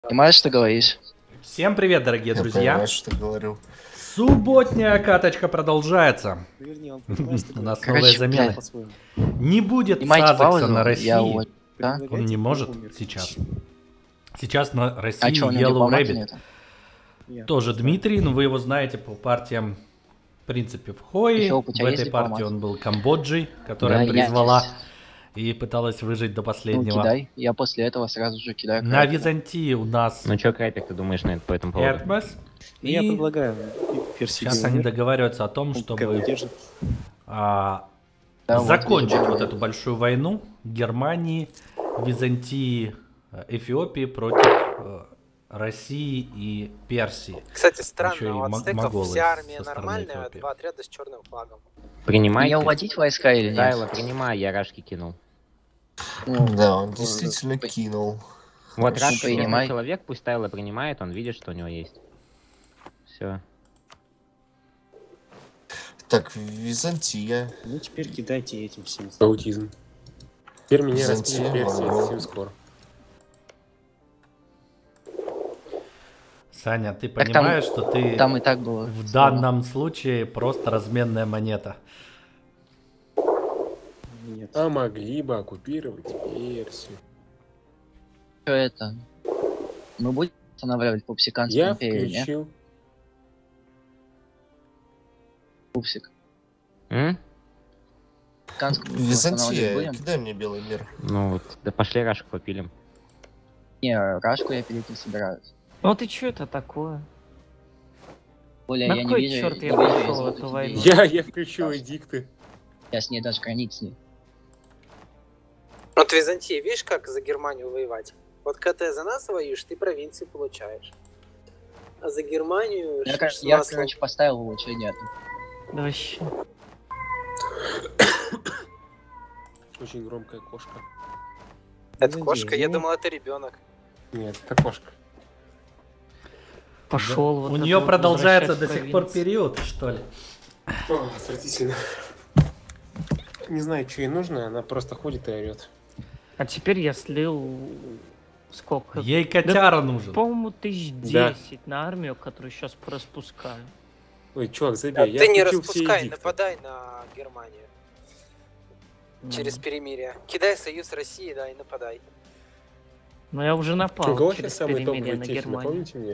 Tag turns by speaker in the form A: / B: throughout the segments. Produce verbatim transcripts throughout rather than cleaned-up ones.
A: Понимаешь, что говоришь?
B: Всем привет, дорогие
C: Я
B: друзья.
C: понимаю, что говорил.
B: Субботняя каточка продолжается.
D: Вернее, он
B: У нас
A: Короче,
B: новые замены.
D: по-своему.
B: Не будет
A: Снимайте
B: Сазекса
A: паузу,
B: на
A: я
B: России.
A: уволю. Да?
B: Он не может сейчас. Сейчас на
A: А
B: России
A: что, у него
B: Yellow
A: дипломата
B: Rabbit.
A: нет?
D: Я.
B: Тоже Дмитрий, но вы его знаете по партиям, в принципе, в Хое.
A: Еще у
B: В
A: тебя есть
B: этой партии
A: дипломат?
B: он был Камбоджей, которая
A: Да, я-
B: призвала и пыталась выжить до
A: Ну,
B: последнего.
A: кидай. Я после этого сразу же кидаю.
B: На
A: крапера.
B: Византии у нас
E: Ну чё, Крайпик, ты думаешь на это, по этому поводу?
B: Эдмес.
D: Я
B: И
D: предлагаю Персидию.
B: сейчас они договариваются о том, чтобы а,
A: Да, вот
B: закончить
A: видите,
B: вот
A: да.
B: эту большую войну Германии, Византии, э, Эфиопии против э, России и Персии.
F: Кстати,
B: Еще и
F: странно, у
B: мо-
F: ацтеков
B: моголы
F: вся армия
B: со стороны
F: нормальная,
B: Эфиопии.
F: два отряда с черным флагом.
E: Принимайте.
A: Мне уводить войска или нет?
E: Кайло, принимай, я рашки кинул.
A: Ну,
C: Да, он действительно
A: Ой.
C: кинул.
E: Вот
A: Хорошо,
E: Рашка
A: принимай.
E: принимай. Человек, пусть Тайло принимает, он видит, что у него есть. Все.
C: Так, Византия.
D: Ну теперь кидайте этим всем.
G: Аутизм. Теперь меня
C: Византия,
G: распилит Персия
C: Монгол.
G: совсем скоро.
B: Саня, ты
A: Так там-
B: понимаешь, что ты
A: Там и так было.
B: в данном случае просто разменная монета?
D: Нет.
G: А могли бы оккупировать Персию.
A: Что это? Мы будем останавливать Пупсиканскую
G: Я
A: империю, нет?
G: включил.
A: Пупсик.
E: М?
A: Пупсиканскую
C: Византия,
A: останавливать будем?
C: кидай мне белый мир.
E: Ну вот, да пошли Рашку попилим.
A: Не, Рашку я пилить не собираюсь.
H: Ну ты что это такое?
A: Более
H: На
A: я не
H: кой
A: вижу,
H: чёрт
A: не
H: я
A: вижу
H: пошёл
A: из
H: в
A: вот
H: эту
A: этих
H: войну?
A: денег.
G: Я, я включил эдикты.
A: Я с ней даже границ нет.
F: Вот Византия, видишь, как за Германию воевать? Вот когда ты за нас воюешь, ты провинции получаешь. А за Германию...
A: Я,
F: ш-
A: кор-
F: с
A: я,
F: маслом.
A: короче, поставил улучшение.
H: Да вообще.
G: Очень громкая кошка.
F: Это
D: Византия,
F: кошка, я
D: ну,
F: думал, это ребенок.
G: Нет, это кошка.
H: Пошел вот
B: У
H: это
B: нее
H: вот
B: продолжается до
H: возвращать
B: сих пор
H: провинции.
B: период, что ли?
G: О, отвратительно. Не знаю, что ей нужно, она просто ходит и орет.
H: А теперь я слил сколько?
B: Ей котяра нужен.
H: По-моему, тысяч
G: Да.
H: десять на армию, которую сейчас распускаю.
G: Ой, чувак,
F: А
G: забей, я
F: ты не
G: включил все
F: распускай,
G: эдикты.
F: нападай на Германию. Через перемирие. Кидай союз России, да, и нападай.
H: Но я уже напал
G: У кого
H: через
G: сейчас самый
H: перемирие
G: топовый
H: на
G: техник,
H: Германию.
G: напомните мне?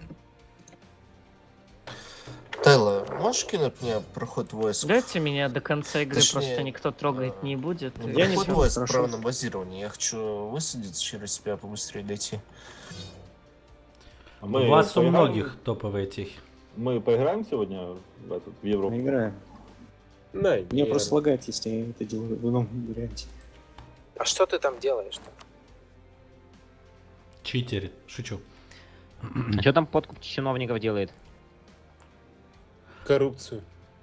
C: Тайло, можешь кинуть мне проход войск?
H: Дайте меня до конца игры,
C: Точнее,
H: просто никто трогать не будет.
C: Ну,
H: и
D: Я не
C: проход
D: знаю,
C: войск
D: хорошо.
C: право на базирование. Я хочу высадиться через себя, побыстрее дойти.
I: А
B: У
I: мы
B: вас у
I: поиграем-
B: многих топовые техи.
I: Мы поиграем сегодня в, этот, в Европу?
D: Мы играем.
G: На,
D: Мне просто лагает, если я это делаю в ином варианте.
F: А что ты там делаешь-то?
B: Читерит. Шучу.
E: А что там подкуп чиновников делает?
G: коррупцию.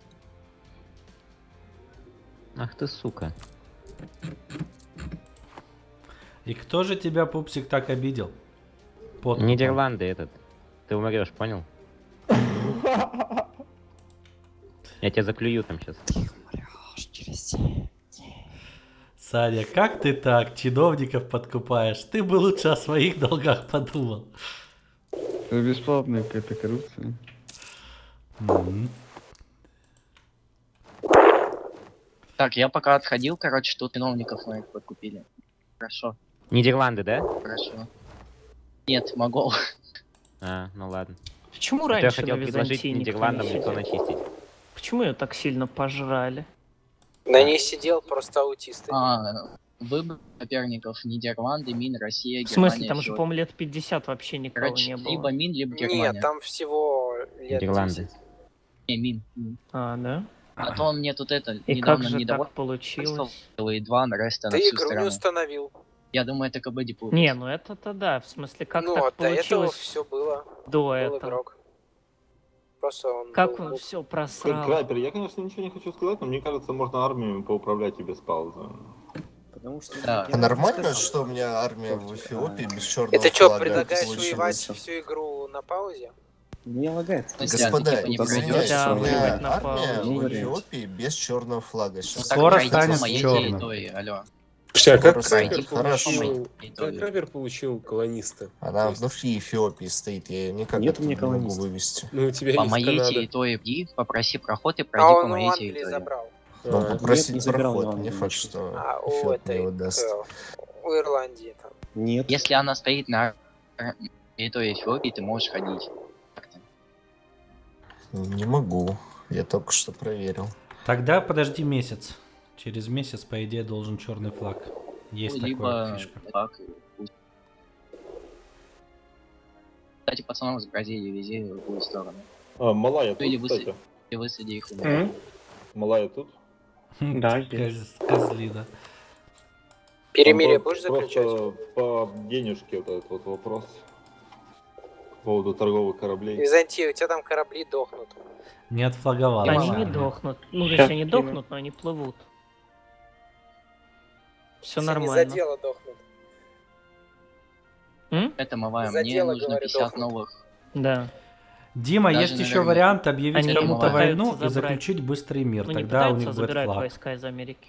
E: Ах ты сука.
B: И кто же тебя, пупсик, так обидел? Подкупом.
E: Нидерланды этот. Ты умрешь, понял? Я тебя заклюю там сейчас.
B: Саня, как ты так чиновников подкупаешь? Ты бы лучше о своих долгах подумал.
J: Это бесплатная какая-то коррупция.
B: Мгм.
A: Так, я пока отходил, короче, тут чиновников моих подкупили. Хорошо,
E: Нидерланды, да?
A: хорошо. Нет, могол.
E: А, ну ладно.
H: Почему
E: А то я
H: раньше на
E: хотел предложить
H: Византии никто не
E: Нидерландам лицо
H: сидел?
E: начистить.
H: Почему ее так сильно пожрали?
F: На ней сидел просто аутист.
A: А, выбор соперников Нидерланды, Мин, Россия,
H: В смысле,
A: Германия.
H: там же,
A: всё.
H: по-моему, лет пятьдесят вообще никого
A: Короче,
H: не было.
A: либо Мин, либо Германия.
F: Нет, там всего лет
E: Нидерланды.
F: десять.
A: Не, Мин. Мин.
H: А, да?
A: А то он мне тут это
H: И
A: недавно
H: как же
A: не
H: так
A: давал,
H: получилось?
A: и два на Реста на
F: Ты
A: всю
F: игру не
A: страну.
F: установил.
A: Я думаю, это КБ диплом.
H: Не, ну это-то да. В смысле, как
F: ну,
H: так
F: а до этого
H: получилось
F: все было.
H: до
F: Был
H: этого?
F: игрок. Просто он
H: Как
F: был-
H: он все
I: Кра-
H: просрал?
I: Крайпер, я, конечно, ничего не хочу сказать, но мне кажется, можно армию поуправлять и без паузы.
D: Потому что...
A: Да.
D: я
C: А нормально,
D: сказал.
C: что у меня армия в Эфиопии без черного
F: Это что,
C: флага
F: предлагаешь
C: получилась?
F: воевать всю игру на паузе?
D: Мне лагает.
A: То есть,
C: Господа,
A: типа, не
C: извиняюсь,
A: пройдёшь,
H: Да,
C: у меня
H: воевать на
C: армия
H: паузе.
C: в
D: Вариант.
C: Эфиопии без черного флага.
A: Ну,
C: Сейчас
A: так
B: Скоро
A: пройдите
B: станет
A: по моей
B: чёрным.
A: территории, алло.
G: Слушай, а как
A: Просто
G: Крапер
A: найди хорошо
G: получил,
A: мои
G: как
A: идеи.
G: Крапер получил колониста?
C: Она
G: То есть,
C: внутри Эфиопии стоит, я ее никак
D: Нет у
C: оттуда
D: меня
C: не могу
D: колониста.
C: вывести.
G: ну, у тебя
A: По
G: есть
A: моей
G: Канада.
A: территории, попроси проход и
F: А
A: пройди по
F: он у
A: моей
F: Англии
A: территории.
F: забрал.
C: Ну,
G: А,
C: попросить
D: не забирал
C: проход,
D: я
C: не
D: Англию
C: факт,
D: ничего.
C: что
F: А у
C: Эфиоп мне
F: этой,
C: его даст.
F: к- у Ирландии там.
D: Нет.
A: Если она стоит на территории Эфиопии, ты можешь ходить. Как-то.
C: Не могу, я только что проверил.
B: Тогда подожди месяц. Через месяц, по идее, должен черный флаг. Есть
A: Ну,
B: такая
A: либо
B: фишка.
A: так. Кстати, пацанов из Бразилии вези в другую сторону.
I: А, Малая
A: Ну или
I: тут,
A: высади,
I: кстати.
A: и высади их.
H: М?
I: Малая тут.
H: Да, здесь.
B: Коз- Козлина.
F: Перемирие
I: Там по-
F: будешь заключать?
I: Просто по денежке вот этот вот вопрос. По поводу торговых кораблей.
F: Византия, у тебя там корабли дохнут.
B: Не отфлаговала.
A: Они
H: Они не
B: армия.
H: дохнут. Ну, то Щас есть они кину. дохнут, но они плывут. Все
F: Все не за
H: нормально.
F: дело дохнут.
H: М?
A: Это Мавая,
F: За
A: мне
F: дело,
A: нужно
F: говорю,
A: пятьдесят
F: дохнут.
A: новых.
H: Да.
B: Дима,
A: Даже,
B: есть еще
A: наверное,
B: вариант объявить
H: они
B: кому-то
H: пытаются
B: войну и
H: забрать.
B: заключить быстрый мир.
H: Ну, не
B: Тогда у
H: пытаются,
B: них
H: а
B: будет
H: забирают
B: флаг.
H: войска из Америки.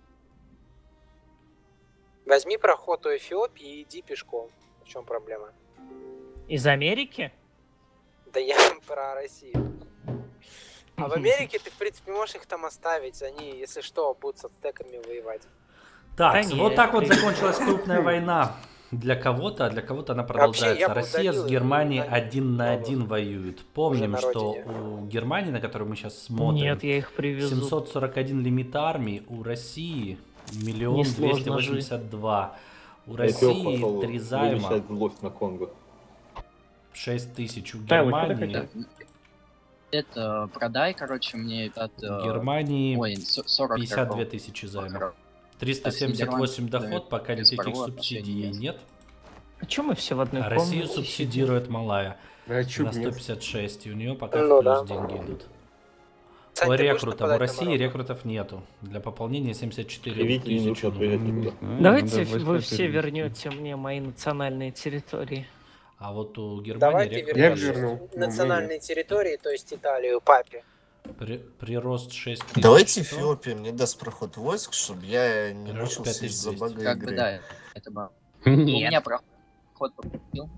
F: Возьми проход у Эфиопии и иди пешком. В чем проблема?
H: Из Америки?
F: Да я про Россию. А в Америке ты, в принципе, можешь их там оставить. Они, если что, будут с ацтеками воевать.
B: Так,
H: Да
B: вот
H: нет,
B: так вот
H: ты-
B: закончилась крупная война. Для кого-то, а для кого-то она
F: Вообще,
B: продолжается.
F: я бы
B: Россия
F: удалил
B: с
F: их
B: Германией
F: на-
B: один на
F: на-
B: один воюет. Помним,
F: на
B: что
F: родине.
B: у Германии, на которую мы сейчас смотрим,
H: Нет, я их привезу.
B: семьсот сорок один лимит армии, у России миллион
H: Несложно
B: двести восемьдесят два. У
I: Эфиоп
B: России
I: пошел
B: три займа,
I: вымещать злость на Конго.
B: шесть тысяч. У
H: Да, вот это
B: Германии,
H: хотят.
A: Это продай, короче, мне от...
B: у
A: э,
B: Германии
A: Ой, со- сорок
B: пятьдесят две
A: торгов.
B: тысячи займов.
A: Так,
B: триста семьдесят восемь
A: Нидерланды
B: доход, пока
A: без
B: никаких
A: торговых
B: субсидий ей
A: отношений
B: нет.
H: А чё мы все в одной
B: А
H: комнате?
B: Россию субсидирует Малая
G: А чё
B: на
G: б нет?
B: сто пятьдесят шесть, и у нее пока
F: Ну
B: в плюс
F: да.
B: деньги идут.
F: Сань,
B: По
F: ты будешь
B: рекрутам. У
F: нападать на
B: России
F: Марокко?
B: рекрутов нету. Для пополнения семьдесят четыре
I: Привите, не
B: тысячи.
I: лучше отправлять
J: Не
I: никуда.
J: знаю,
H: Давайте
J: надо войска
H: вы все
J: перевести.
H: вернете мне мои национальные территории.
B: А вот у Германии
F: Давай ты
B: рекрутов
G: Я
F: вернешь
G: вернул. Ну,
F: национальные территории, то есть Италию, папе.
B: при- прирост шесть тысяч.
C: Давайте
B: сто.
C: Эфиопия мне даст проход войск, чтобы я не
B: Раз
C: мучился
B: пять тысяч
C: из-за
B: двести.
C: бага
A: Как бы
C: игры.
A: да, это было. У меня
E: Нет.
A: проход купил.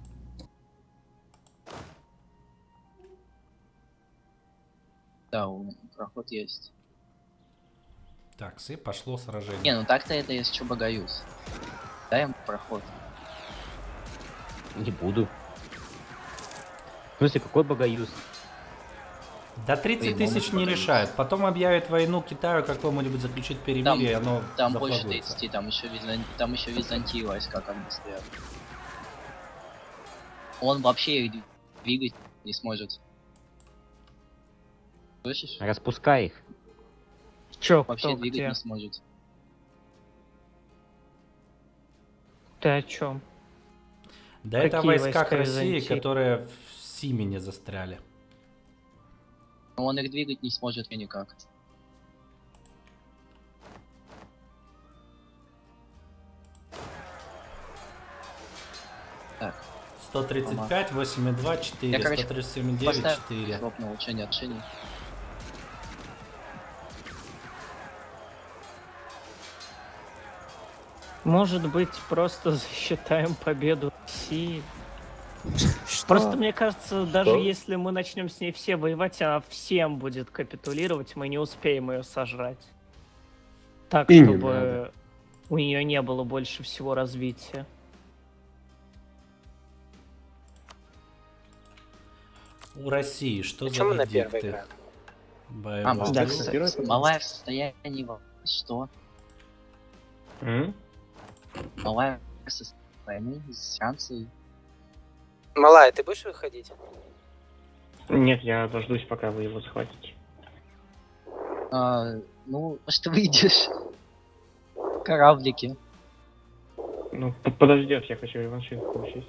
A: Да, у меня проход есть.
B: Так, и пошло сражение.
A: Не, ну так-то это если что Багаюз. Дай ему проход.
E: Не буду. В смысле, какой Багаюз?
B: До тридцать
A: Ты
B: тысяч
A: ему
B: не
A: покажешь.
B: решают. Потом объявят войну Китаю какому-нибудь, заключить перемирие, и оно
A: Там больше
B: зафлагуется.
A: тридцати, там еще Визан... там еще Византии войска как бы стоят. Он вообще их двигать не сможет. Слышишь?
E: Распускай их.
H: Чё,
A: Вообще
H: кто,
A: двигать
H: где?
A: не сможет.
H: Ты о чем?
B: Да это
H: Какие
B: войска
H: войска
B: России,
H: Византии?
B: которые в Симене застряли.
A: Но он их двигать не сможет и никак. Так,
B: сто тридцать пять, восемь и два, четыре,
A: Я, короче,
B: сто тридцать семь и девять,
A: поставь
B: четыре.
A: стоп на улучшение отношений.
H: Может быть, просто засчитаем победу России? Просто мне кажется, даже
I: Что?
H: если мы начнем с ней все воевать, она всем будет капитулировать, мы не успеем ее сожрать. Так,
G: И не
H: чтобы
G: надо.
H: у нее не было больше всего развития.
B: У России что
F: Почему
B: за
F: на первой
B: эдикты?
F: играем?
B: Боевого
A: А,
D: да,
A: да,
D: кстати,
A: кстати,
D: первый вопрос.
A: малая в состоянии во- что?
H: М?
A: Малая в состоянии с Францией.
F: Малая, ты будешь выходить?
H: Нет, я дождусь, пока вы его захватите.
A: А, ну, может выйдешь. Кораблики.
H: Ну, подождет, я хочу реваншизм получить.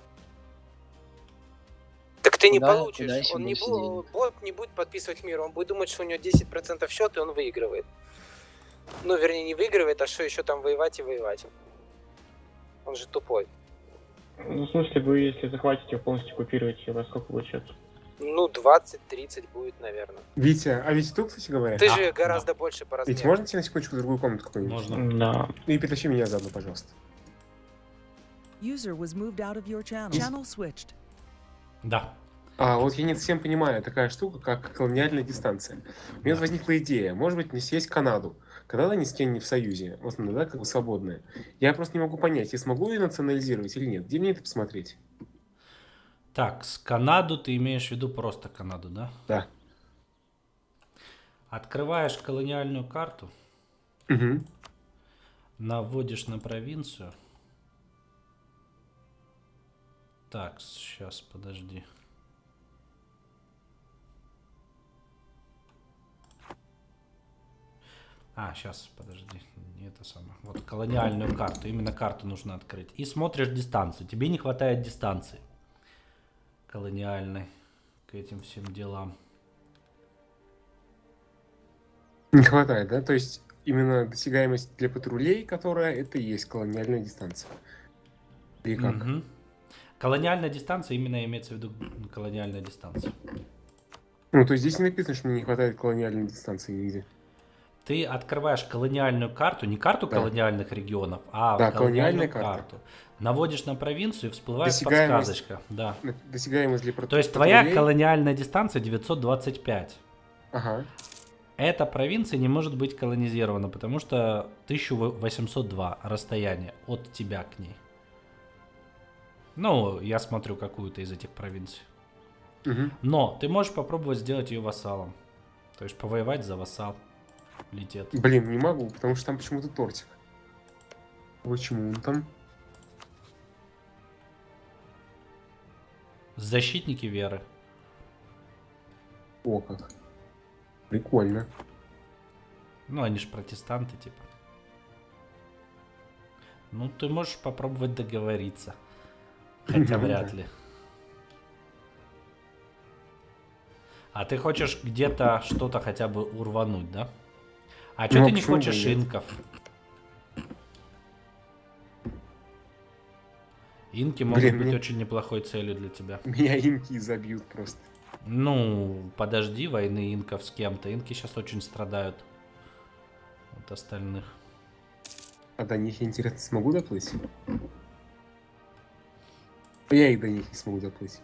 F: Так ты не
A: Куда-
F: получишь.
A: куда еще
F: Он не
A: больше
F: бу-
A: денег?
F: бот не будет подписывать мир, он будет думать, что у него десять процентов счет, и он выигрывает. Ну, вернее, не выигрывает, а что еще там воевать и воевать. Он же тупой.
H: Ну, в смысле, вы, если захватите, полностью купируете, во сколько будет счет?
F: Ну, двадцать-тридцать будет, наверное.
G: Витя, а ведь тут, кстати говоря...
F: Ты
B: Да,
F: же гораздо
B: да.
F: больше по
G: Ведь
F: размеру.
G: можно тебе на секундочку в другую комнату какую-нибудь?
B: Можно.
H: Да.
G: И перетащи меня заодно, пожалуйста.
K: User was moved out of your channel. Channel switched.
B: Да.
G: А вот я не совсем понимаю, такая штука, как колониальная дистанция. У меня
B: Да.
G: возникла идея, может быть, мне съесть Канаду. Канада ни с кем не в союзе, в основном, да, как бы свободная. Я просто не могу понять, я смогу ее национализировать или нет. Где мне это посмотреть?
B: Так, с Канаду ты имеешь в виду просто Канаду, да?
G: Да.
B: Открываешь колониальную карту,
G: Угу.
B: наводишь на провинцию. Так, сейчас, подожди. А, сейчас, подожди, не это самое. Вот колониальную карту, именно карту нужно открыть. И смотришь дистанцию. Тебе не хватает дистанции колониальной к этим всем делам.
G: Не хватает, да? То есть именно досягаемость для патрулей, которая это и есть колониальная дистанция. Или как?
B: Мгм. Колониальная дистанция именно имеется в виду колониальная дистанция.
G: Ну, то есть здесь не написано, что мне не хватает колониальной дистанции нигде.
B: Ты открываешь колониальную карту, не карту
G: Да.
B: колониальных регионов, а
G: Да,
B: колониальную
G: колониальная карта.
B: карту. Наводишь на провинцию и всплывает
G: Досягаемость.
B: подсказочка. Да.
G: Досягаемость для патрулей.
B: То есть твоя колониальная дистанция девятьсот двадцать пять.
G: Ага.
B: Эта провинция не может быть колонизирована, потому что тысяча восемьсот два расстояние от тебя к ней. Ну, я смотрю какую-то из этих провинций.
G: Угу.
B: Но ты можешь попробовать сделать ее вассалом. То есть повоевать за вассал. Летит.
G: Блин, не могу, потому что там почему-то тортик. Почему он там?
B: Защитники веры.
G: О, как. Прикольно.
B: Ну, они же протестанты, типа. Ну, ты можешь попробовать договориться. Хотя
G: Ну
B: вряд
G: да.
B: ли. А ты хочешь где-то что-то хотя бы урвануть, да? А что
G: Ну,
B: ты
G: а
B: не
G: почему бы
B: хочешь
G: нет?
B: инков? Инки могут
G: Блин,
B: быть
G: мне-
B: очень неплохой целью для тебя.
G: Меня инки забьют просто.
B: Ну, подожди войны инков с кем-то. Инки сейчас очень страдают от остальных.
G: А до них, интересно, смогу доплыть? Я и до них не смогу доплыть.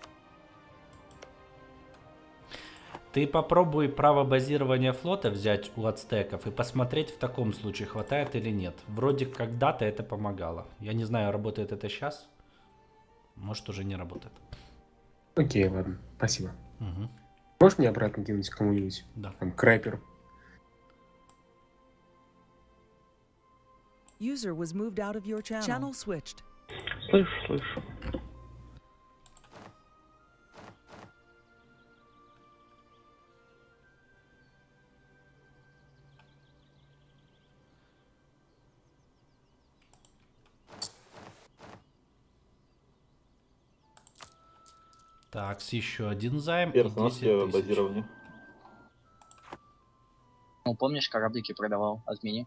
B: Ты попробуй право базирования флота взять у ацтеков и посмотреть в таком случае, хватает или нет. Вроде когда-то это помогало. Я не знаю, работает это сейчас. Может, уже не работает.
G: Окей, ладно, спасибо.
B: Угу.
G: Можешь мне обратно кинуть кому-нибудь?
B: Да.
G: Там, крайперу.
K: User was moved out of your channel. Channel switched.
H: Слышу, слышу.
B: Так, еще один займ и
I: Персонажское
B: десять тысяч.
I: базирование.
A: Ну, помнишь, кораблики продавал? Отмени.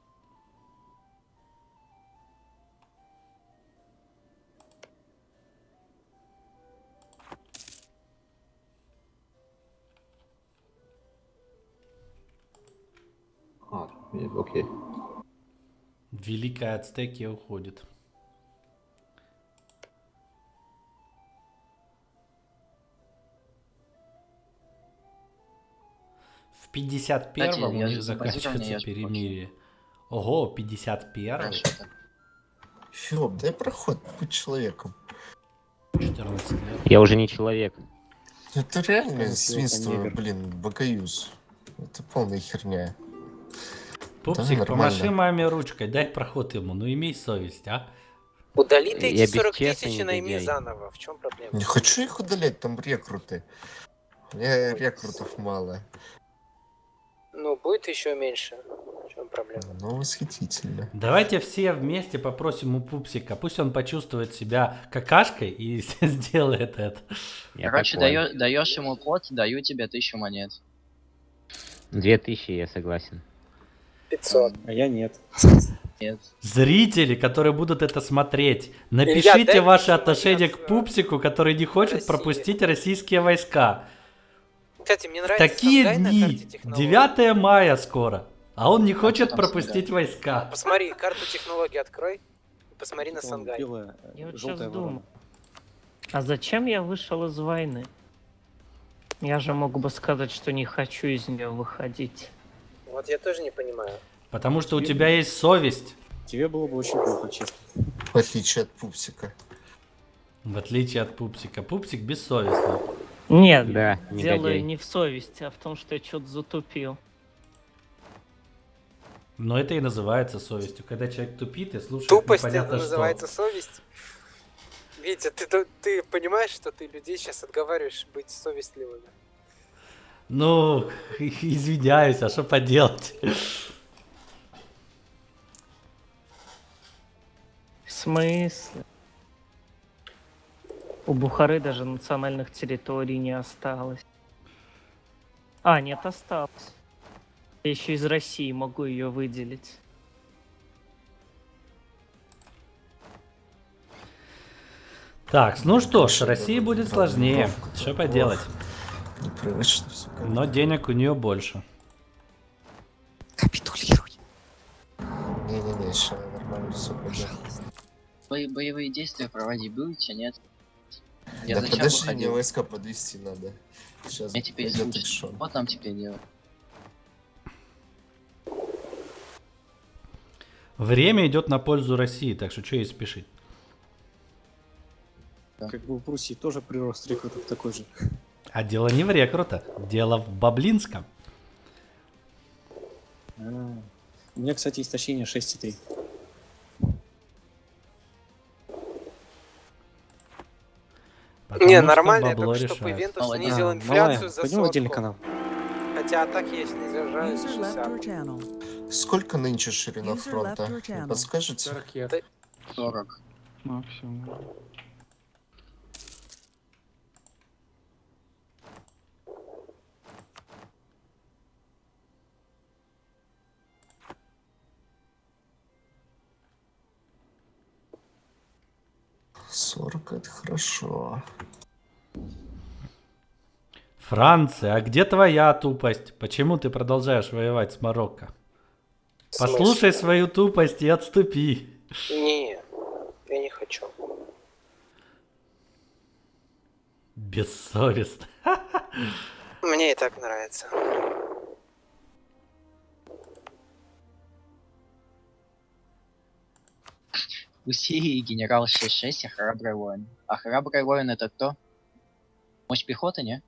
I: А, нет, окей.
B: Великая Ацтекия уходит. В пятьдесят первом
A: Кстати,
B: у
A: я
B: них
A: же базирование,
B: заканчивается
A: я же
B: перемирие. Ого, пятьдесят первый?
A: Хорошо так.
C: Филоп, дай проход, будь человеком.
B: четырнадцать лет.
E: Я уже не человек.
C: Это реально
D: Филоп,
C: свинство,
D: негр.
C: блин, богоюз. Это полная херня.
B: Пупсик,
C: нормально.
B: помаши маме ручкой, дай проход ему, ну имей совесть, а?
F: Удали ты
E: Я
F: эти сорок
E: бесчестный
F: тысяч и найми
E: негодяй.
F: заново. В чем проблема?
C: Не хочу их удалять, там рекруты. У меня рекрутов мало.
F: Ну, будет еще меньше. В чем проблема?
C: Ну, восхитительно.
B: Давайте все вместе попросим у Пупсика, пусть он почувствует себя какашкой и сделает это.
E: Я
A: Короче,
E: такой.
A: даё- даешь ему код, даю тебе тысячу монет.
E: Две тысячи, я согласен.
F: пятьсот.
D: А я нет.
A: Нет.
B: Зрители, которые будут это смотреть, напишите
F: дай
B: ваше
F: мне
B: отношение
F: момент,
B: к Пупсику, который не хочет
F: России.
B: пропустить российские войска.
F: Кстати, мне нравится
B: Такие
F: Сангай на
B: дни,
F: карте технологий.
B: девятое мая скоро, а он не
A: что
B: хочет
A: там
B: пропустить
A: Сангай?
B: войска.
F: Посмотри, карту технологий открой. И посмотри на
D: Вон
F: Сангай.
D: белая,
H: Я вот
D: желтая
H: щас
D: ворона.
H: думаю. А зачем я вышел из войны? Я же мог бы сказать, что не хочу из нее выходить.
F: Вот я тоже не понимаю.
B: Потому что у тебя есть совесть,
D: Тебе было бы очень плохо, честно.
C: В отличие от Пупсика.
B: в отличие от Пупсика. Пупсик бессовестный.
H: Нет,
E: Да,
H: дело
E: негодяй.
H: не в совести, а в том, что я что-то затупил.
B: Но это и называется совестью. Когда человек тупит и слушает
F: Тупость это
B: непонятно что.
F: называется совесть. Витя, ты, ты, ты понимаешь, что ты людей сейчас отговариваешь быть совестливыми?
B: Ну, извиняюсь, а что поделать?
H: В смысле? У Бухары даже национальных территорий не осталось. А, нет, осталось. Я еще из России могу ее выделить.
B: Так, ну что ж, России будет сложнее. Что поделать?
C: Непривычно все.
B: Но денег у нее больше.
C: Капитулируй. Не-не-не, еще нормально все пойдет.
A: Бо- боевые действия проводить будете, нет? Я
C: Да
A: зачем
C: подожди, мне
A: выходил?
C: войска подвести надо. Сейчас
A: Я теперь
C: пойдет
A: слушай.
C: экшон.
A: Вот нам теперь делать.
B: Время идет на пользу России, так что что ей спешить?
D: Как бы в Пруссии тоже прирост рекрутов такой же.
B: А дело не в рекрутах, дело в Баблинском.
D: А, У меня, кстати, истощение шесть и три.
B: Потому
F: Не,
B: что
F: нормально,
B: бабло
F: только чтобы
B: решает.
F: Ивентус
A: Молодец.
F: снизил
D: А,
F: инфляцию
D: малая,
F: за
D: пойдем в отдельный
F: сотку.
D: канал.
F: Хотя атаки я снижаю
K: User left your
F: шестьдесят.
K: channel.
C: Сколько нынче ширина
K: User
C: фронта?
K: left your
C: Вы
K: channel.
C: подскажете?
G: сорок ед.
F: Да.
A: сорок.
J: Максимум.
C: сорок это хорошо.
B: Франция, а где твоя тупость? Почему ты продолжаешь воевать с Марокко?
F: В смысле?
B: Послушай свою тупость и отступи.
F: Не, я не хочу.
B: Бессовестно.
F: Мне и так нравится.
A: У Сирии генерал шесть шесть, а храбрый воин. А храбрый воин это кто? Мощь пехоты, не?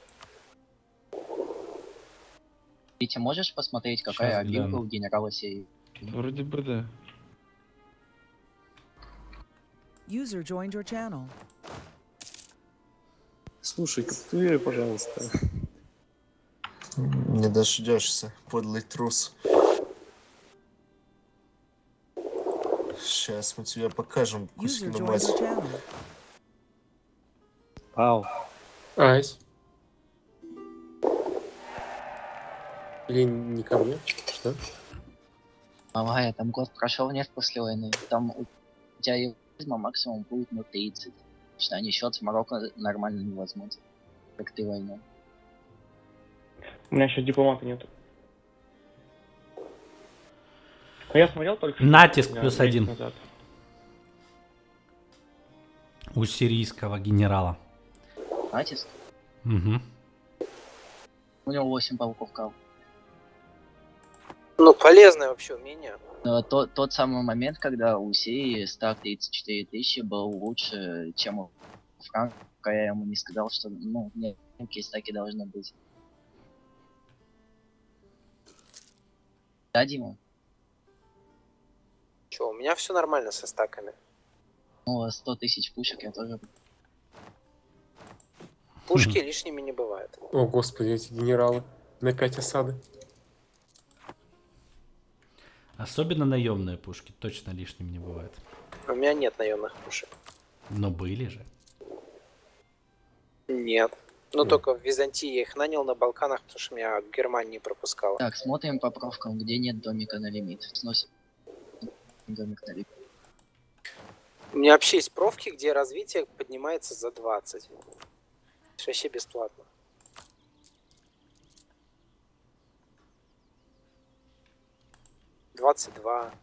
A: Витя, можешь посмотреть, какая
B: Щас
A: обилка
B: гляну.
A: у генерала Сирии?
J: Вроде бы да.
K: User joined your channel.
D: Слушай, капитулируй, пожалуйста.
C: Не дождешься, подлый трус. Сейчас мы тебе покажем
K: User
C: Кузькину
K: joined
C: мать.
K: your channel.
D: Ау.
G: Ась. Или не ко мне? Что?
A: Малая, там год прошел нет после войны. Там у тебя евразизма максимум будет на тридцать. Что они счет с Марокко нормально не возьмут. Как ты войну.
L: У меня еще дипломата нету. Но я смотрел только что.
B: Натиск
L: да,
B: плюс
L: месяц
B: один.
L: назад.
B: У сирийского генерала.
A: Натиск?
B: Угу.
A: У него восемь полков кал.
F: Ну, полезное вообще умение.
A: Но то, тот самый момент, когда у Сирии стак тридцать четыре тысячи был лучше, чем у Франка, пока я ему не сказал, что, ну, нет, такие стаки должны быть. Да, Дима?
F: Че, у меня все нормально со стаками.
A: Ну, сто тысяч пушек я тоже...
F: Пушки лишними не бывают.
G: О, господи, эти генералы. На пять осады.
B: Особенно наемные пушки точно лишним не бывает.
F: У меня нет наемных пушек.
B: Но были же.
F: Нет. Ну,
G: Хм.
F: только в Византии я их нанял на Балканах, потому что меня Германия не пропускала.
A: Так, смотрим по профкам, где нет домика на лимит. Сносим. домик на реке.
F: У меня вообще есть профки, где развитие поднимается за двадцать. Это вообще бесплатно. двадцать два.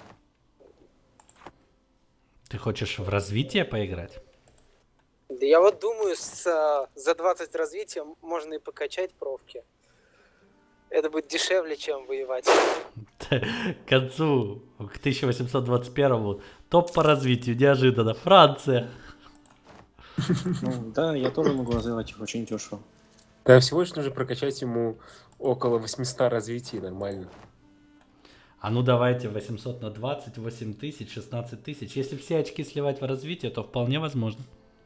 B: Ты хочешь в развитие поиграть?
F: Да я вот думаю, с, а, за двадцать развития можно и покачать профки. Это будет дешевле, чем воевать.
B: К концу, к тысяча восемьсот двадцать первому, топ по развитию, неожиданно, Франция.
D: Ну, да, я тоже могу развивать их очень дешево.
G: Да, всего лишь нужно прокачать ему около восьмисот развитий, нормально.
B: А ну давайте восемьсот на двадцать, восемь тысяч, шестнадцать тысяч. Если все очки сливать в развитие, то вполне возможно.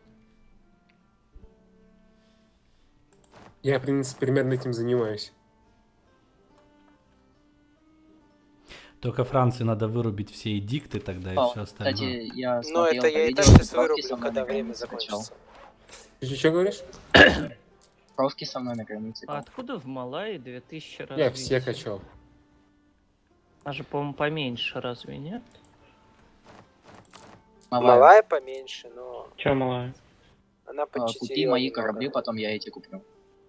G: Я, в принципе, примерно этим занимаюсь.
B: Только Франции надо вырубить все эдикты тогда и
A: О,
B: все остальное.
A: Кстати, я
F: Но
A: смотрел
F: это
A: по
F: я и
A: видео,
F: так сейчас
A: профки
F: вырублю,
A: со мной
F: когда
A: на
F: время
A: границе
F: закончится.
G: Ты что говоришь?
A: качал. Профки со мной на границе.
H: А откуда в Малайи две тысячи развития?
G: Я все качал.
H: Она же, по-моему, поменьше, разве нет?
A: Малая.
F: Малая поменьше, но
L: Че малая?
F: она
A: А,
F: почти.
A: Купи мои корабли, потом я эти куплю.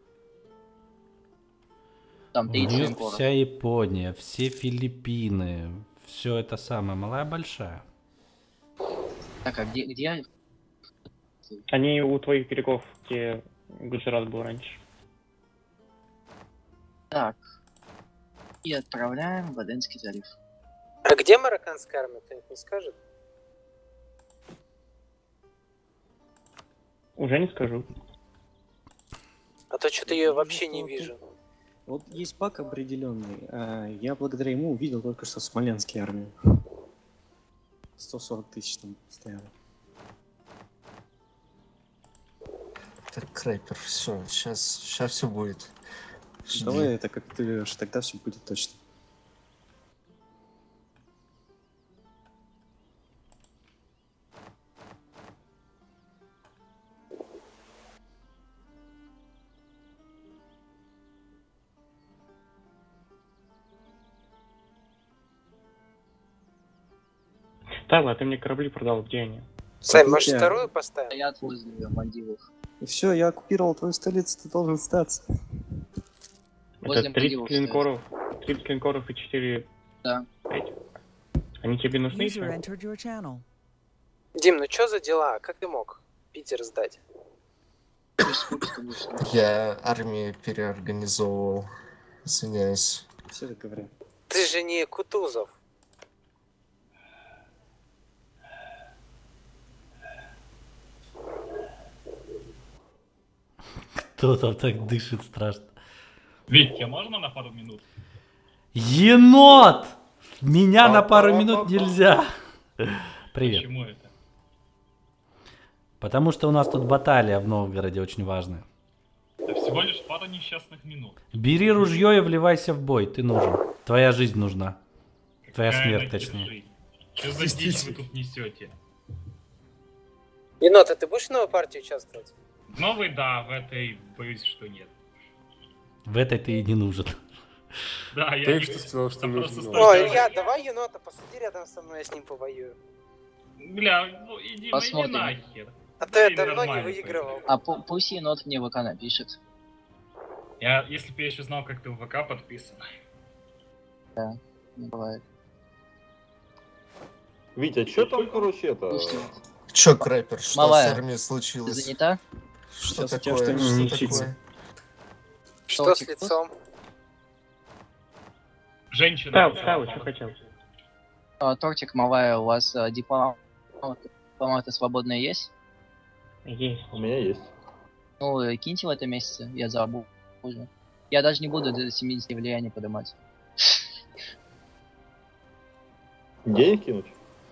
A: Там
B: У
A: тридцать
B: нее
A: линкоров.
B: вся Япония, все Филиппины, все это самое, малая большая.
A: Так, а где, где?
L: Они у твоих берегов, где Гуджарат был раньше.
A: Так. И отправляем в Аденский залив.
F: А где марокканская армия, кто-нибудь не скажет?
L: Уже не скажу.
F: А то что-то ее вообще не вижу.
D: Вот есть баг определенный. а Я благодаря ему увидел только что Смоленские армии. сто сорок тысяч там стояло.
C: Так, Крайпер, все, сейчас, сейчас все будет. Жди.
D: Давай это как ты говоришь, тогда все будет точно.
L: Тайла, а ты мне корабли продал, где они?
F: Сань, может
D: Я-
F: вторую поставим?
A: Стоят возле Мальдивов.
D: И все, я оккупировал твою столицу, ты должен сдаться.
A: Возле
L: Это тридцать
A: Мальдивов
L: линкоров, тридцать линкоров и четыре...
A: Да.
L: Эти. Они тебе нужны
K: User
L: еще?
K: entered your channel.
F: Дим, ну что за дела? Как ты мог Питер сдать?
C: Я армию переорганизовывал. Извиняюсь.
D: Все так говорят.
F: Ты же не Кутузов.
B: Кто там так дышит страшно?
M: Витя, можно на пару минут?
B: Енот! Меня на пару минут нельзя. Привет.
M: Почему это?
B: Потому что у нас тут баталия в Новгороде очень важная.
M: Это всего лишь пара несчастных минут.
B: Бери ружье и вливайся в бой, ты нужен. Твоя жизнь нужна. Твоя
M: Какая
B: смерть,
M: нахер
B: точнее.
M: жизнь? Что за дичь вы тут несете?
F: Енот, а ты будешь в новой партии участвовать?
M: Новый, да, в этой боюсь, что нет.
B: В этой ты и не нужен.
M: Да, я
G: Ты
M: не...
G: что сказал, что
M: Там
G: нужен
M: просто
G: новый?
F: О,
M: столько-
F: Илья, давай енота, посади рядом со мной, я с ним повоюю.
M: Бля, ну иди, иди
A: Посмотрим.
M: нахер.
F: А то
M: Да
F: я
M: и
F: давно не
M: нормально
F: выигрывал.
A: А пу- пусть енот мне в ВК напишет.
M: Я, если бы я еще знал, как ты в ВК подписан.
A: Да, не бывает.
I: Витя, что там, короче, это...
A: Пусть енот.
C: Чё, Крайпер, что
A: Малая,
C: с армией
A: Ты
C: случилось?
A: занята?
C: Что
D: Сейчас у тебя
C: такое?
D: что-нибудь
C: Что
D: случится.
C: такое?
F: Что с
A: Тортик
F: лицом?
M: Женщина.
L: Тайл, Тайл, что хотел?
A: А, тортик, малая, у вас а, дипломат, дипломаты свободные есть?
L: Есть.
I: У меня есть.
A: Ну, э, киньте в этом месяце, я забыл уже. Я даже не буду до семидесяти влияния поднимать.
I: Денег кинуть?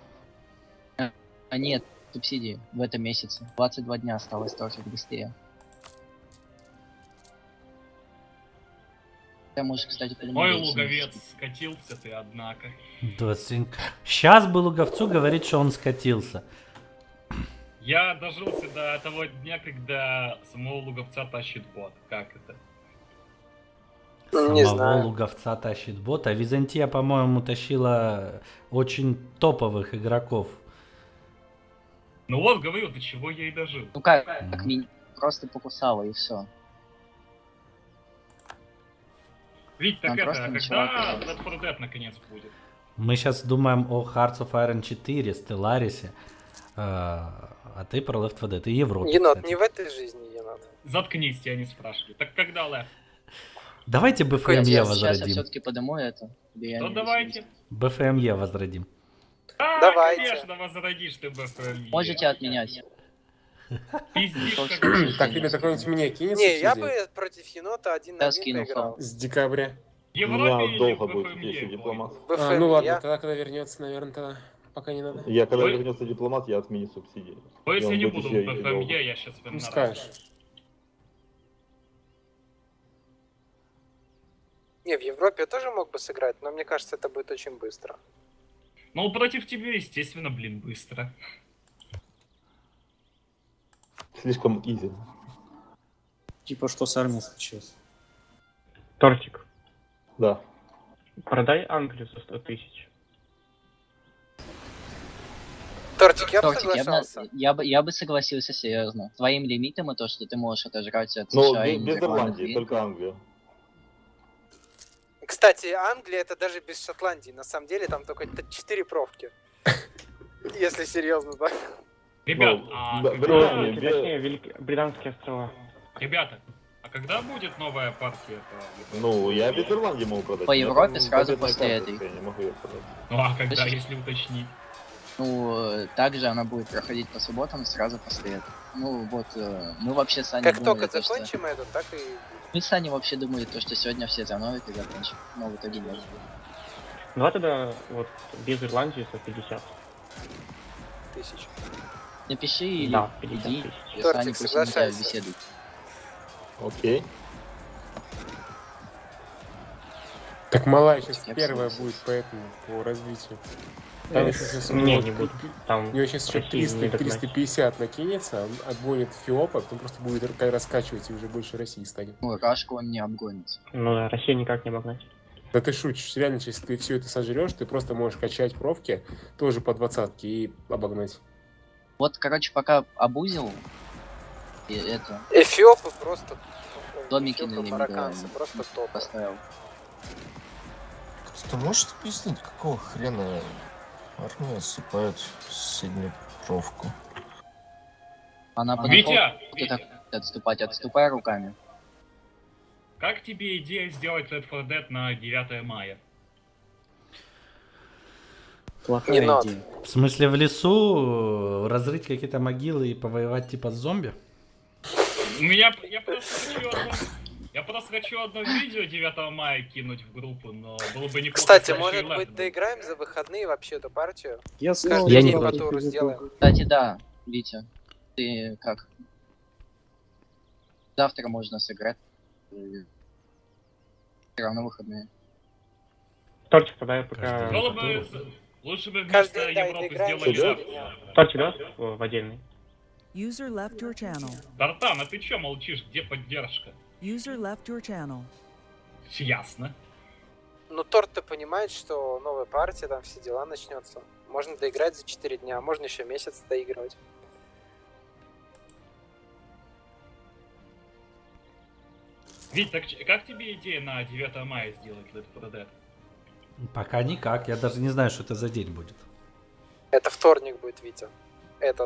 A: А нет, субсидии в этом месяце. двадцать два дня осталось, тортик, быстрее. Я, может, кстати,
M: Ой,
A: подниму.
M: луговец, скатился ты, однако.
B: Сейчас бы луговцу говорить, что он скатился.
M: Я дожился до того дня, когда самого луговца тащит бот. Как это?
F: Не
B: Самого
F: знаю.
B: Луговца тащит бот, а Византия, по-моему, тащила очень топовых игроков.
M: Ну вот, говорю, до чего я и дожил.
A: Ну как, как ми- просто покусала и все.
M: Ведь так
A: Там
M: это,
A: просто
M: а
A: ничего
M: когда
A: оказалось.
M: Left фор Dead наконец будет?
B: Мы сейчас думаем о Hearts of Iron четыре, Stellaris, а ты про Left фор Dead и Европе.
F: Енот,
B: кстати.
F: не в этой жизни, енот.
M: Заткнись, тебя не спрашивали. Так когда Left?
B: Давайте бэ эф эм е
A: Сейчас я
B: возродим.
A: все-таки подыму это. или я
M: Ну
A: не
M: давайте.
B: бэ эф эм е возродим.
M: А,
F: Давайте.
M: конечно, возродишь ты бэ эф эм е.
A: Можете отменять.
M: Пиздишь, как
G: Так, ребята, кто-нибудь меня кинет
F: Не, я
G: субсидии?
F: бы против енота один на
A: Я
F: один
A: скинул
F: поиграл.
G: С декабря.
M: В Европе или
I: долго
M: в
I: будет,
M: бэ эф эм
I: если
M: е?
I: дипломат.
F: В
G: А, ну
F: эф эм
G: ладно,
F: я-
G: тогда когда вернется, наверное, тогда пока не надо.
I: Я когда
M: Ой.
I: вернется дипломат, я отменю субсидии.
M: То есть
I: И
M: я
I: он
M: не
I: будет
M: буду в
I: еще
M: бэ
I: и
M: эф эм
I: долго.
M: е, я сейчас
G: Ну, скажешь.
F: Не, в Европе я тоже мог бы сыграть, но мне кажется, это будет очень быстро.
M: Ну, против тебя, естественно, блин, быстро.
I: Слишком изи.
D: Типа, что с армией случилось?
L: Тортик,
I: Да.
L: продай Англию за сто тысяч.
F: Тортик, я бы
A: Тортик, я бы,
F: соглашался.
A: я, бы, я бы согласился серьезно. Твоим лимитом и то, что ты можешь отожрать от
I: Ну,
A: США и
I: без, без
A: Нидерландов
I: Ирландии,
A: и-
I: только Англия.
F: Кстати, Англия это даже без Шотландии. На самом деле там только четыре провки. Если серьезно, да.
M: Ребят,
I: Ну,
M: а
I: да,
M: когда...
I: Британия,
L: Точнее, точнее, Велик- Британские острова.
M: Ребята, а когда будет новая партия по...
I: Ну, я без Ирландии могу продать.
A: По
I: У меня
A: Европе
I: там
A: сразу
I: победная
A: после
I: карточка,
A: этой.
I: Я не могу ее продать.
M: Ну а когда,
A: Слышишь?
M: если уточнить?
A: Ну, э, также она будет проходить по субботам сразу после этого. Ну, вот, э, мы вообще с Аней
F: Как
A: думали,
F: только
A: то, что...
F: закончим это, так и...
A: Мы с Аней вообще думали, то, что сегодня все заново и закончим. Но в итоге нет.
L: Давай тогда вот без Ирландии за пятьдесят.
F: Тысяч.
A: Напиши или
L: Да, пятьдесят
A: иди,
L: тысяч.
A: и с
F: Тортик,
A: Аней пусть они
F: соглашайся.
A: беседуют.
I: Окей.
G: Так малая сейчас
A: Я
G: первая
A: согласен.
G: будет по этому, по развитию. Там еще сейчас
L: Не, не буду. Там
G: у него сейчас еще
L: России не
G: триста
L: догнать.
G: триста пятьдесят накинется, он отгонит Фиопа, потом просто будет р- раскачивать и уже больше России станет.
A: Ну, Рашку он не обгонит.
L: Ну да, Россию никак не обогнать.
G: Да ты шутишь, реально, если ты все это сожрешь, ты просто можешь качать провки тоже по двадцатке и обогнать.
A: Вот, короче, пока обузил, и это,
F: Эфиопы просто...
A: домики
F: Эфиопы,
A: на ними
F: марокканцы, просто топ.
A: поставил.
C: Кто может объяснить, какого хрена армия отступает в Среднепровку?
A: Она по
M: Витя,
A: нафо-
M: Витя.
A: так отступать, отступай руками.
M: Как тебе идея сделать Left фор Dead на девятое мая?
D: Плохая
F: Не надо.
D: идея.
B: В смысле, в лесу э, разрыть какие-то могилы и повоевать типа с зомби?
M: У меня... Я просто хочу одно... Я просто хочу одно видео девятого мая кинуть в группу, но было бы неплохо...
F: Кстати,
M: если
F: может
M: еще и
F: быть,
M: Left был.
F: доиграем за выходные вообще эту партию?
D: Я снова
F: Каждый
B: Я
F: день
B: не
F: по
B: против.
F: туру сделаем.
A: Кстати, да, Витя, ты как? Завтра можно сыграть. Все равно выходные.
L: Тортик, продай пока...
B: Каждый
M: Было бы... з- Лучше бы
F: Каждый
M: вместо
F: день, да,
M: Европы
F: доиграем
M: сделали
F: за
M: Left.
F: четыре дня.
L: Тортик, да? В в отдельный.
K: User left your channel.
M: Тартан, а ты чё молчишь? Где поддержка?
K: User left your channel.
M: Ясно.
F: Ну, торт-то понимает, что новая партия, там все дела начнется. Можно доиграть за четыре дня, можно еще месяц доигрывать.
M: Вить, так ч- как тебе идея на девятое мая сделать Left фор Dead?
B: Пока никак, я даже не знаю, что это за день будет.
F: Это вторник будет, Витя. Этот.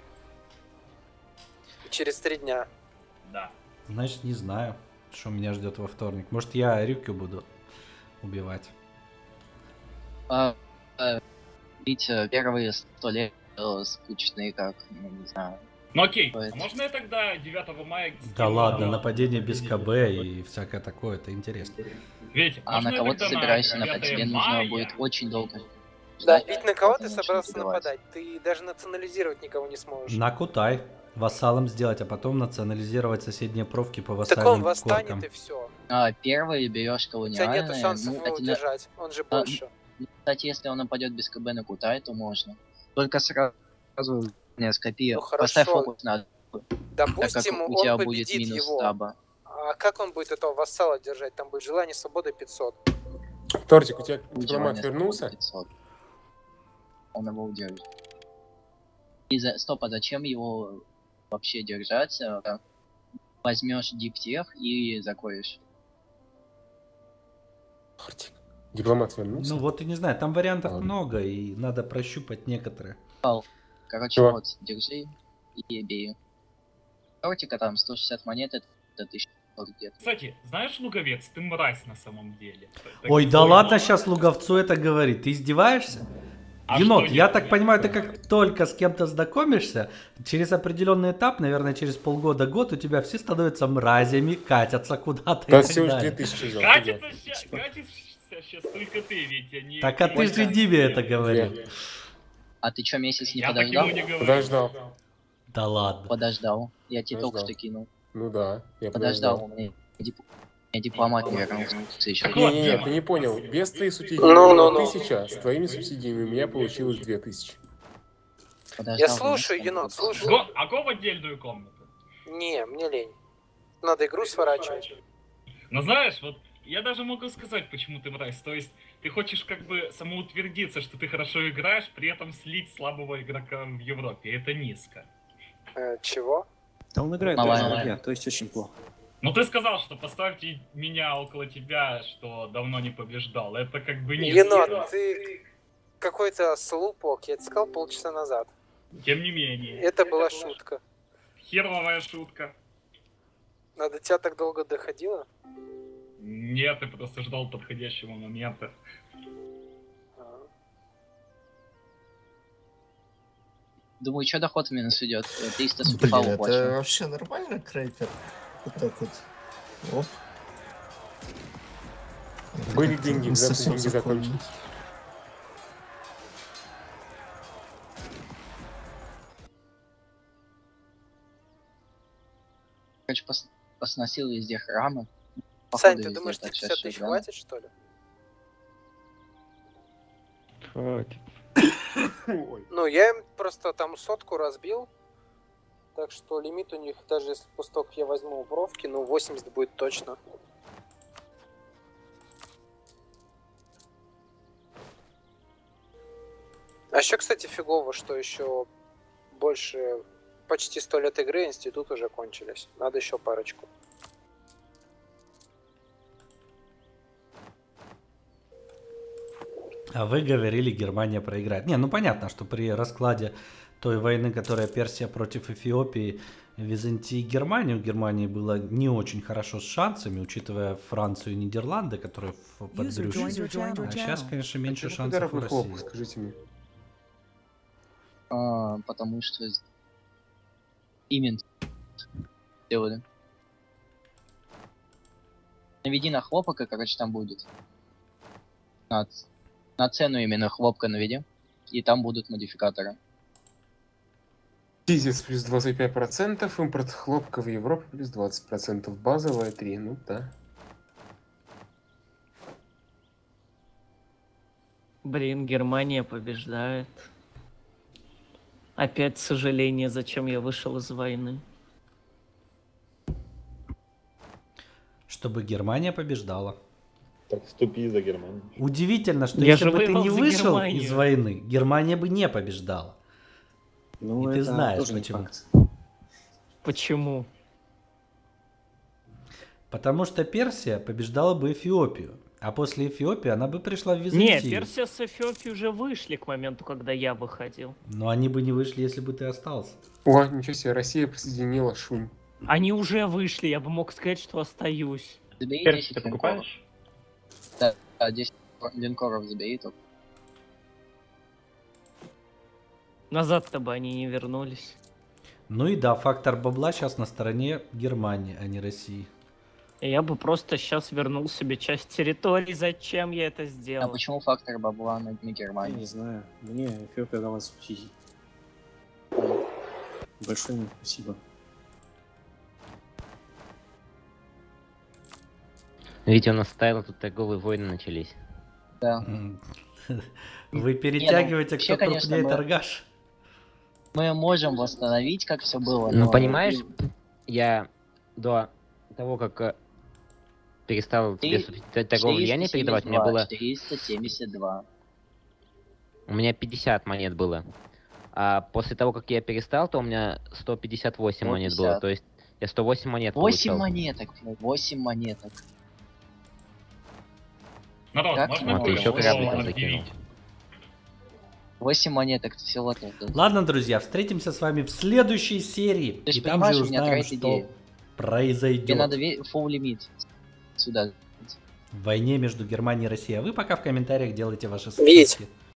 F: Через три дня.
M: Да.
B: Значит, не знаю, что меня ждет во вторник. Может, я Рюкю буду убивать.
A: А, а, Витя, первые сто лет э, скучные, как, ну, не знаю.
M: Ну окей,
A: Поэтому-
M: а можно я тогда девятого мая...
B: Да
M: скину-
B: ладно, нападение без КБ и всякое такое, это интересно.
M: Ведь,
A: А
M: можно
A: на
M: я
A: кого ты
M: тогда
A: собираешься
M: на
A: нападать?
M: девятое
A: Тебе нужно
M: мая
A: будет очень долго.
F: Да,
A: ждать,
F: ведь на кого
A: пока
F: ты
A: начнут
F: собрался
A: убивать.
F: нападать? Ты даже национализировать никого не сможешь.
B: На Кутай вассалом сделать, а потом национализировать соседние провки по
F: Так он
B: вассальным
F: восстанет
B: коркам.
F: и все.
A: А, первый берешь
F: У тебя
A: колониальное.
F: нету шансов
A: ну,
F: его
A: это на-
F: удержать. Он же
A: А,
F: больше.
A: Кстати, если он нападет без КБ на Кутай, то можно. Только сразу не скопи.
F: Ну,
A: Поставь
F: хорошо.
A: фокус на, так как
F: Допустим,
A: у тебя
F: он
A: будет
F: победит
A: минус
F: его.
A: стаба.
F: А как он будет этого вассала держать? Там будет желание свободы пятьсот.
G: Тортик, у тебя
A: Будет
G: дипломат
A: желание
G: вернулся?
A: свободы пятьсот. Он его удержит. И за... Стоп, а зачем его вообще держать? А, возьмешь диптех и закроешь.
G: Тортик. Дипломат вернулся?
B: Ну вот и не знаю, там вариантов Ладно. много, и надо прощупать некоторые.
A: Короче,
G: Чего?
A: вот, держи и бей. Тортика там сто шестьдесят монет, это тысяча где-то.
M: Кстати, знаешь, Луговец, ты мразь на самом деле.
B: Ой,
M: Так
B: да
M: твой
B: ладно
M: мама-
B: сейчас Луговцу это говорить, ты издеваешься?
M: А
B: Енот,
M: что
B: я
M: нет?
B: так понимаю, ты как только с кем-то знакомишься, через определенный этап, наверное, через полгода-год, у тебя все становятся мразями, катятся куда-то
G: Да
B: и так
G: всего лишь
B: далее.
G: две тысячи взял.
M: Катится ща- катится сейчас только ты, ведь а не...
B: Так а ты же Диме это говорил.
A: А ты чё, месяц не
M: Я так
A: подождал?
M: ему не говорю.
G: Подождал.
B: Да ладно.
A: Подождал. Я тебе только
G: Подождал.
A: что кинул.
G: Ну да, я
A: Подождал.
G: подождал.
A: Мне, дип- мне дипломат не вернулся еще.
M: Так вот,
G: Не-не-не,
M: Дима.
G: ты не понял. Без твоих субсидий
F: Ну, ну,
G: было
F: ну.
G: тысяча, с твоими субсидиями у меня получилось две тысячи.
A: Подождал,
F: Я слушаю,
A: мне
F: енот,
A: сказали.
F: слушаю.
M: Го- А го в отдельную комнату.
F: Не, мне лень. Надо игру сворачивать.
M: Но знаешь, вот я даже могу сказать, почему ты мразь. То есть ты хочешь как бы самоутвердиться, что ты хорошо играешь, при этом слить слабого игрока в Европе. Это низко.
F: Э, чего?
D: Да он играет
A: Малая,
D: даже
A: малая.
D: я, то есть очень плохо.
M: Ну ты сказал, что поставьте меня около тебя, что давно не побеждал. Это как бы низко.
F: Енот, ты какой-то слупок, я тебе сказал полчаса назад.
M: Тем не менее.
F: Это была шутка.
M: Херовая шутка.
F: А до тебя так долго доходило?
M: Нет, ты просто ждал подходящего момента.
A: Думаю, что доход в минус идет? триста
C: Блин,
A: суперфау
C: это
A: плачу.
C: вообще нормально, Крейпер? Вот так вот. Оп.
G: Были
C: Это
G: деньги,
C: не
G: за-
C: совсем
G: деньги
C: законно.
G: закончились.
A: Короче, пос... посносил везде храмы.
F: Сань,
A: Походу,
F: ты
A: везде
F: думаешь,
A: так
F: тебе
A: сейчас
F: пятьдесят тысяч
A: шагал.
F: хватит, что ли?
J: Хватит.
G: Ой.
F: Ну, я им просто там сотку разбил. Так что лимит у них, даже если пусток я возьму у бровки, ну восемьдесят будет точно. А еще, кстати, фигово, что еще больше почти сто лет игры, институт уже кончились. Надо еще парочку.
B: А вы говорили, Германия проиграет. Не, ну понятно, что при раскладе той войны, которая Персия против Эфиопии, Византии и Германии, у Германии было не очень хорошо с шансами, учитывая Францию и Нидерланды, которые в
K: User
B: подбрюшье.
K: joined your channel.
B: А сейчас, конечно, меньше
G: А чё
B: шансов у
G: подарок хлоп,
B: России.
G: скажите мне.
A: А, потому что именно сделали. Наведи на хлопок, и, короче, там будет. На, ц- на цену именно хлопка наведи. И там будут модификаторы.
G: Дизель плюс двадцать пять процентов, импорт хлопка в Европу плюс двадцать процентов, базовая три, ну да.
H: Блин, Германия побеждает. Опять сожаление, зачем я вышел из войны.
B: Чтобы Германия побеждала.
I: Так вступи за Германию.
B: Удивительно, что
H: Я
B: если
H: же
B: бы ты
H: воевал
B: не
H: за
B: вышел
H: Германию.
B: из войны, Германия бы не побеждала.
D: Ну,
B: И ты
D: это
B: знаешь,
D: тоже не
B: почему.
D: факт.
H: Почему?
B: Потому что Персия побеждала бы Эфиопию. А после Эфиопии она бы пришла в
H: Не,
B: Византию.
H: Персия с Эфиопией уже вышли к моменту, когда я выходил.
B: Но они бы не вышли, если бы ты остался.
G: О, ничего себе, Россия присоединила Шунь.
H: Они уже вышли, я бы мог сказать, что остаюсь.
A: Забери
L: Перси
A: десять
L: ты
A: линкоров.
L: покупаешь?
A: Да, да, десять линкоров забери только.
H: Назад-то бы они не вернулись.
B: Ну и да, фактор бабла сейчас на стороне Германии, а не России.
H: И я бы просто сейчас вернул себе часть территории. Зачем я это
A: А
H: сделал?
A: почему фактор бабла на, на
D: Я
A: Германии?
D: не знаю. Мне Эфиопия дала субсидий. Большое им спасибо.
E: Видите, у нас стайл, тут торговые войны начались.
A: Да.
B: Вы перетягиваете,
A: вообще,
B: кто
A: конечно,
B: крупнее
A: мы-
B: торгаш.
A: Мы можем восстановить, как все было.
E: Ну,
A: но-
E: понимаешь, я до того, как э, перестал тебе
A: Три-
E: т- торговое влияние передавать, у меня было...
A: четыреста семьдесят два.
E: У меня пятьдесят монет было. А после того, как я перестал, то у меня сто пятьдесят восемь монет было.
A: сто пятьдесят.
E: То есть я сто восемь монет
A: восемь
E: получал.
A: монеток, блядь, восемь монеток.
M: Народ,
A: Как
M: можно
A: можно?
E: А ты еще
M: кое-что
E: корабликом закинул.
M: объявить?
A: восемь монеток всего тут.
B: Ладно, друзья, встретимся с вами в следующей серии.
A: Ты ж
B: И там
A: понимаешь,
B: же
A: у меня
B: узнаем,
A: трейд
B: что
A: идея.
B: произойдет
A: Тебе надо full лимит сюда.
B: в войне между Германией и Россией. А вы пока в комментариях делайте ваши
F: Вить.
B: ставки.